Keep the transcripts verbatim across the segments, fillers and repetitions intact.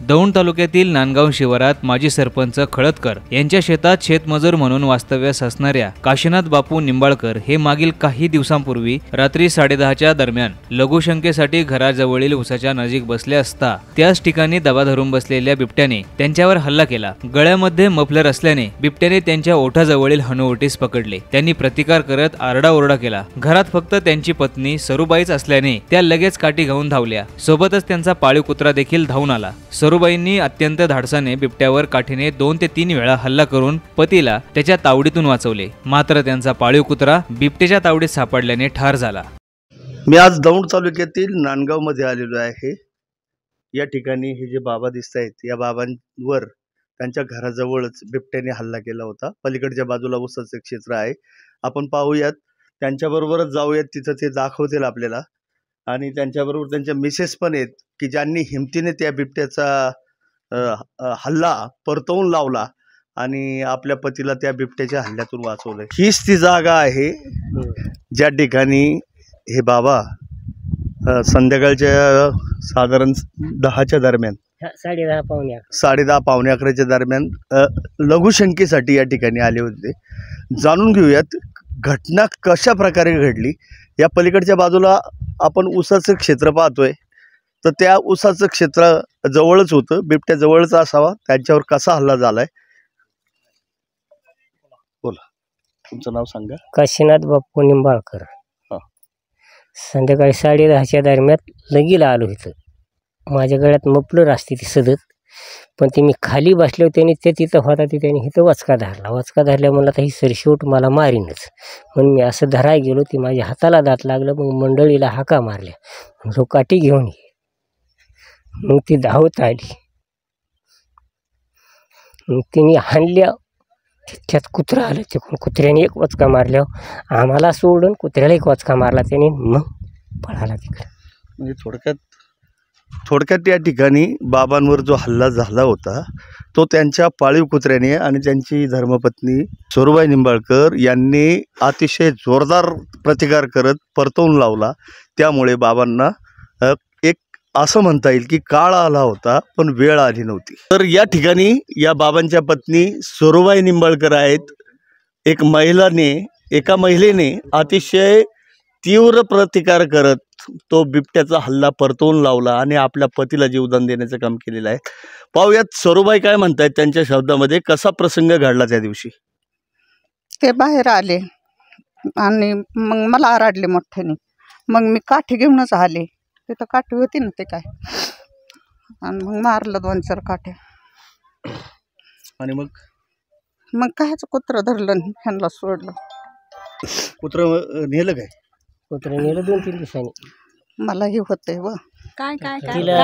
दौंड तालुक्यातील नांदगाव शिवारात माजी सरपंच खळदकर यांच्या शेतात शेतमजूर म्हणून वास्तव्यास असणाऱ्या काशीनाथ बापू निंबाळकर हे मागील काही दिवसांपूर्वी रात्री साडेदहाच्या दरम्यान लघुशंकेसाठी घराजवळील उसाच्या नजीक बसले असता त्याच ठिकाणी दबा धरून बसलेल्या बिबट्याने त्यांच्यावर हल्ला केला। गळ्यामध्ये मफलर असल्याने बिबट्याने त्यांच्या ओठाजवळील हनुवटीस पकडले। त्यांनी प्रतिकार करत आरडाओरडा केला। घरात फक्त त्यांची पत्नी सरूबाईच असल्याने त्या लगेच काठी घेऊन धावल्या। सोबतच त्यांचा पाळीव कुत्रा देखील धावून आला। सरूबाईंनी अत्यंत धाडसाने बिबट्यावर काठीने दोन ते तीन वेळा हल्ला करून पतीला त्याच्या तावडीतून वाचवले। मात्र त्यांचा पाळीव कुत्रा बिबट्याच्या तावडीत सापडल्याने ठार झाला। मी आज दौंड तालुक्यातील नांदगाव मध्ये आलेलो आहे। या ठिकाणी हे जे बाबा दिसत आहेत या बाबांवर त्यांच्या घराजवळच बिबट्याने हल्ला केला होता। पलीकडच्या बाजूला ऊसाचे क्षेत्र आहे, आपण पाहूयात, त्यांच्याबरोबरच जाऊयात, तिथं ते दाखवतील आपल्याला। आणि त्यांच्याबरोबर त्यांच्या मिसेस पण आहेत की ज्यांनी हिमतीने त्या बिबट्याचा हल्ला परतवून लावला आणि आपल्या पतीला त्या बिबट्याच्या हल्ल्यातून वाचवलं। हीच ती जागा आहे ज्या ठिकाणी हे बाबा संध्याकाळच्या साधारण दहाच्या दरम्यान साडे दहा पावणे साडे दहा पावणे अकराच्या दरम्यान लघुशंकेसाठी या ठिकाणी आले होते। जाणून घेऊयात घटना कशा प्रकारे घडली। या पलीकडच्या बाजूला आपण ऊसाचं क्षेत्र पाहतोय, तर त्या ऊसाचं क्षेत्र जवळच होतं, बिबट्या जवळच असावा, त्यांच्यावर कसा हल्ला झालाय बोला, तुमचं नाव सांगा। काशीनाथ बापू निंबाळकर। संध्याकाळी साडे दहाच्या दरम्यान लगीला आलो इथं। माझ्या गळ्यात मफलर असते ती सदत, पण ते मी खाली बसले त्याने ते तिथं होता ते त्याने इथं वचका धरला। वचका धरल्या म्हणलं आता ही सरशेवट मला मारीनच, म्हणून मी असं धराय गेलो, ती माझ्या हाताला दात लागलं। मग मंडळीला हाका मारल्या, जो काठी घेऊन ये, मग ती धावत आली, मग तिने हाणल्या, त्यात कुत्रा आलं, तिकडून कुत्र्याने एक वचका मारल्यावर आम्हाला सोडून कुत्र्याला एक वचका मारला त्याने, मग पळाला तिकडे। म्हणजे थोडक्यात थोडक्यात या ठिकाणी बाबांवर जो हल्ला झाला होता तो त्यांच्या पाळीव कुत्र्याने आणि त्यांची धर्मपत्नी सरूबाई निंबाळकर यांनी अतिशय जोरदार प्रतिकार करत परतवून लावला। त्यामुळे बाबांना एक असं म्हणता येईल की काळ आला होता पण वेळ आली नव्हती। तर या ठिकाणी या बाबांच्या पत्नी सरूबाई निंबाळकर आहेत। एक महिलाने एका महिलेने अतिशय तीव्र प्रतिकार करत तो बिबट्याचा हल्ला परतवून लावला आणि आपल्या पतीला जीवदान देण्याचं काम केलेलं आहे। पाहूयात सरूबाई काय म्हणतायत त्यांच्या शब्दामध्ये, कसा प्रसंग घडला त्या दिवशी। ते बाहेर आले आणि मग मला आरडले मोठ्याने, मग मी काठी घेऊनच आले, तिथं काठी होती ना ते काय, आणि मग मारलं दोन चार काठ्या। आणि मग मग कायच कुत्रं धरलं, ह्यांना सोडलं। कुत्रं नेलं काय? कुत्रा नेलं दोन तीन दिवसांनी। मला हे होतंय व काय काय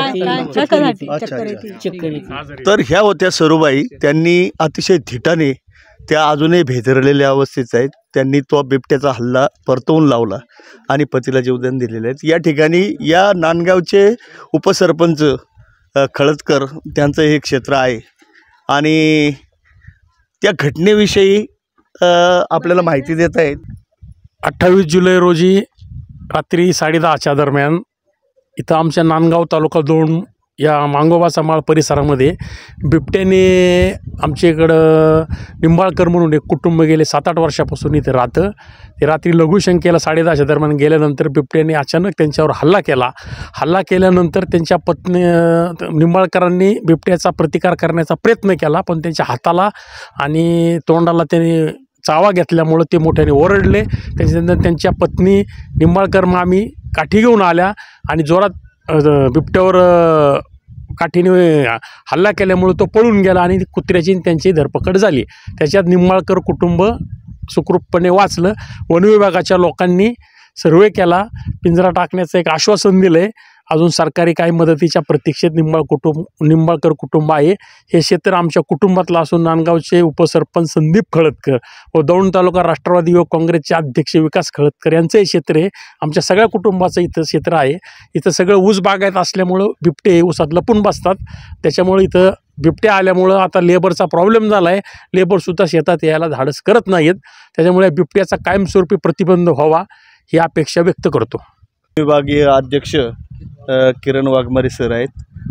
तर ह्या होत्या सरूबाई, त्यांनी अतिशय धिटाने, त्या अजूनही भेदरलेल्या अवस्थेत आहेत, त्यांनी तो बिबट्याचा हल्ला परतवून लावला आणि पतीला जीवदान दिलेले आहेत। या ठिकाणी या नांदगावचे उपसरपंच खळदकर त्यांचं हे क्षेत्र आहे आणि त्या घटनेविषयी आपल्याला माहिती देत आहेत। अठ्ठावीस जुलै रोजी रात्री साडे दहाच्या दरम्यान इथं आमच्या नांदगाव तालुका दौंड या मांगोबाचा माळ परिसरामध्ये बिबट्याने आमच्या इकडं निंबाळकर म्हणून एक कुटुंब गेले सात आठ वर्षापासून इथे राहतं। ते रात्री लघुशंकेला साडे दहाच्या दरम्यान गेल्यानंतर बिबट्याने अचानक त्यांच्यावर हल्ला केला। हल्ला केल्यानंतर त्यांच्या पत्नी निंबाळकरांनी बिबट्याचा प्रतिकार करण्याचा प्रयत्न केला, पण त्यांच्या हाताला आणि तोंडाला त्याने चावा घेतल्यामुळं ते मोठ्याने ओरडले। त्याच्यानंतर त्यांच्या पत्नी निंबाळकर मामी काठी घेऊन आल्या आणि जोरात बिबट्यावर काठीने हल्ला केल्यामुळे तो पळून गेला आणि कुत्र्याची त्यांची धरपकड झाली। त्याच्यात निंबाळकर कुटुंब सुखरूपपणे वाचलं। वन विभागाच्या लोकांनी सर्वे केला, पिंजरा टाकण्याचं एक आश्वासन दिलं आहे। अजून सरकारी काही मदतीच्या प्रतीक्षेत निंबाळ कुटुंब निंबाळकर कुटुंब आहे। हे क्षेत्र आमच्या कुटुंबातलं असून नांदगावचे उपसरपंच संदीप खळदकर व दौंड तालुका राष्ट्रवादी युवक काँग्रेसचे अध्यक्ष विकास खळदकर यांचं हे क्षेत्र आहे। आमच्या सगळ्या कुटुंबाचं इथं क्षेत्र आहे। इथं सगळं ऊस बागायत असल्यामुळं बिबटे हे ऊसात लपून बसतात, त्याच्यामुळे इथं बिबट्या आल्यामुळं आता लेबरचा प्रॉब्लेम झाला आहे। लेबरसुद्धा शेतात यायला धाडस करत नाहीत, त्याच्यामुळे बिबट्याचा कायमस्वरूपी प्रतिबंध व्हावा ही अपेक्षा व्यक्त करतो। विभागीय अध्यक्ष किरण वाघमारे सर आहेत,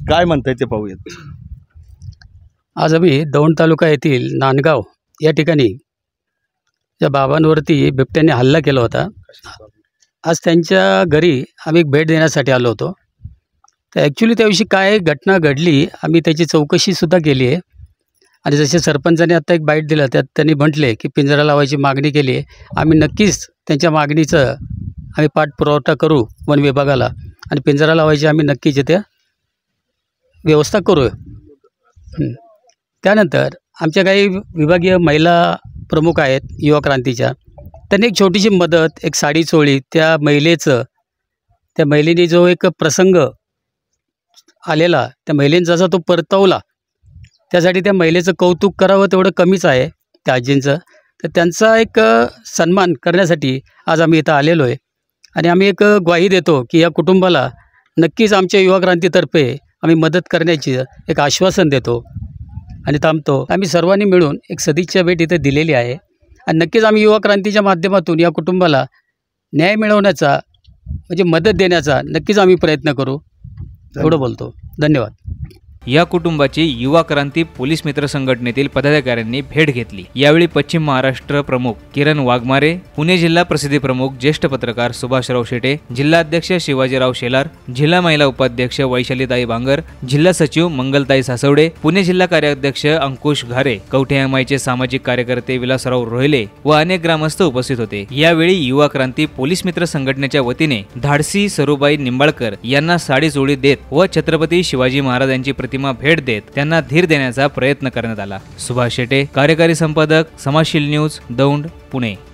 काय म्हणताय ते पाहूयात. आज आम्ही दौंड तालुका येथील नांदगाव या ठिकाणी या बाबांवरती बिबट्याने हल्ला केला होता. आज त्यांच्या घरी आम्ही एक भेट देण्यासाठी आलो होतो. तर ॲक्च्युली त्याविषयी काय घटना घडली आम्ही त्याची चौकशीसुद्धा केली आहे. आणि जसे सरपंचाने आत्ता एक बाईट दिलं त्यात त्यांनी म्हटले की पिंजरा लावायची मागणी केली आहे. आम्ही नक्कीच त्यांच्या मागणीचं आम्ही पाठपुरावा करू वन विभागाला आणि पिंजरा लावायची आम्ही नक्कीच इथे व्यवस्था करू. त्यानंतर आमच्या काही विभागीय महिला प्रमुख आहेत युवा क्रांतीच्या, त्यांनी एक छोटीशी मदत, एक साडी चोळी त्या महिलेचं, त्या महिलेने जो एक प्रसंग आलेला त्या महिलेचा जसा तो परतवला, त्यासाठी त्या महिलेचं कौतुक करावं तेवढं कमीच आहे त्या आजींचं. तर त्यांचा एक सन्मान करण्यासाठी आज आम्ही इथं आलेलो आहे. आणि आम्ही एक ग्वाही देतो की या कुटुंबाला नक्कीच आमच्या युवा क्रांतीतर्फे आम्ही मदत करण्याची एक आश्वासन देतो आणि थांबतो. आम्ही सर्वांनी मिळून एक सदिच्छा भेट इथे दिलेली आहे आणि नक्कीच आम्ही युवा क्रांतीच्या माध्यमातून या कुटुंबाला न्याय मिळवण्याचा म्हणजे मदत देण्याचा नक्कीच आम्ही प्रयत्न करू. एवढं बोलतो. धन्यवाद. या कुटुंबाची युवा क्रांती पोलीस मित्र संघटनेतील पदाधिकाऱ्यांनी भेट घेतली. यावेळी पश्चिम महाराष्ट्र प्रमुख किरण वाघमारे, पुणे जिल्हा प्रसिद्धी प्रमुख ज्येष्ठ पत्रकार सुभाषराव शेटे, जिल्हाध्यक्ष शिवाजीराव शेलार, जिल्हा महिला उपाध्यक्ष वैशालीताई बांगर, जिल्हा सचिव मंगलताई सासवडे, पुणे जिल्हा कार्याध्यक्ष अंकुश घारे, कवठे एमआयचे सामाजिक कार्यकर्ते विलासराव रोहिले व अनेक ग्रामस्थ उपस्थित होते. यावेळी युवा क्रांती पोलीस मित्र संघटनेच्या वतीने धाडसी सरुबाई निंबाळकर यांना साडी चोळी देत व छत्रपती शिवाजी महाराजांची प्रतिमा भेट देत त्यांना धीर देण्याचा प्रयत्न करण्यात आला. सुभाष शेटे, कार्यकारी संपादक, समाजशील न्यूज, दौंड, पुणे.